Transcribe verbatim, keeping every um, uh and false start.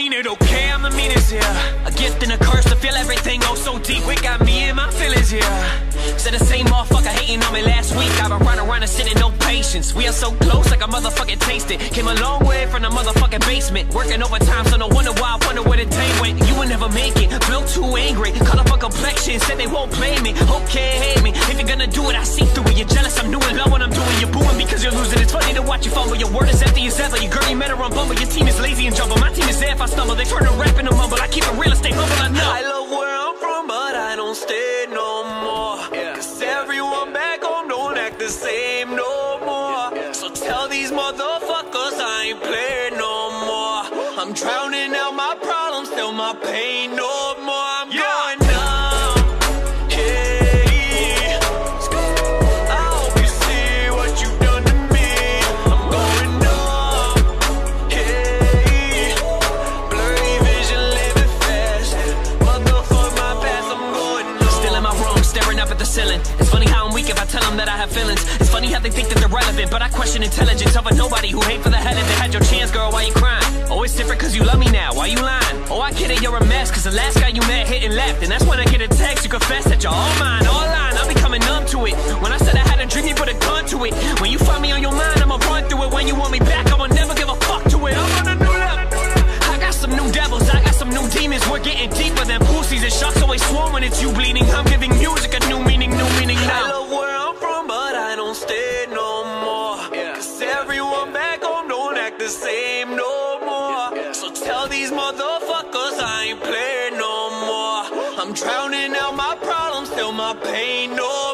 mean it, okay, I'm the meanest, yeah. A gift and a curse to feel everything oh so deep. It got me in my feelings, yeah. Said the same motherfucker hating on me last week. I've been running around and sitting, no patience. We are so close like a motherfucking taste it. Came a long way from the motherfucking basement. Working overtime, so no wonder why I wonder where the day went. You will never make it, feel too angry. Caught up on complexion, said they won't play me. Okay, hate me, if you're gonna do it, I see through it. You're jealous, I'm new and love what I'm doing. You're booing because you're losing. It's funny to watch you fumble. Your word is empty as ever. Your girl, you met her on Bumble. Your team is lazy and jumble. My team is there if I stumble. They turn to rap and a mumble. I keep it real and stay humble, I know. I love where I'm from, but I don't stay no more. Yeah. Cause everyone back home don't act the same no more. Yeah. So tell these motherfuckers I ain't playing no more. I'm drowning out my problems, feel my pain no more. I'm yeah. going numb. Hey, I hope you see what you've done to me. I'm going numb. Hey, blurry vision, living fast. Motherfuck my past, I'm going numb. Still in my room, staring up at the ceiling. It's funny how I'm weak if I tell them that I have feelings. It's funny how they think that they're relevant, but I question intelligence of a nobody who hate for the hell of it. Had your chance, girl, why you crying? Oh, it's different cause you love me now, why you lying? Oh, I get it, you're a mess, cause the last guy you met hit and left. And that's when I get a text, you confess that you're all mine, all lying. I'll be coming numb to it. When I said I had a dream, you put a gun to it. When you find me on your mind, I'ma run through it. When you want me back, I'ma never give a fuck to it. I'm on a new level. I got some new devils, I got some new demons. We're getting deeper than pussies, and sharks always swarm when it's you bleeding. I'm giving music a new meaning, new meaning now. I love where I'm from, but I don't stay no more. Yeah. Cause everyone back home don't act the same no more. Yeah. So tell these motherfuckers I ain't playing no more. I'm drowning out my problems, feel my pain no more.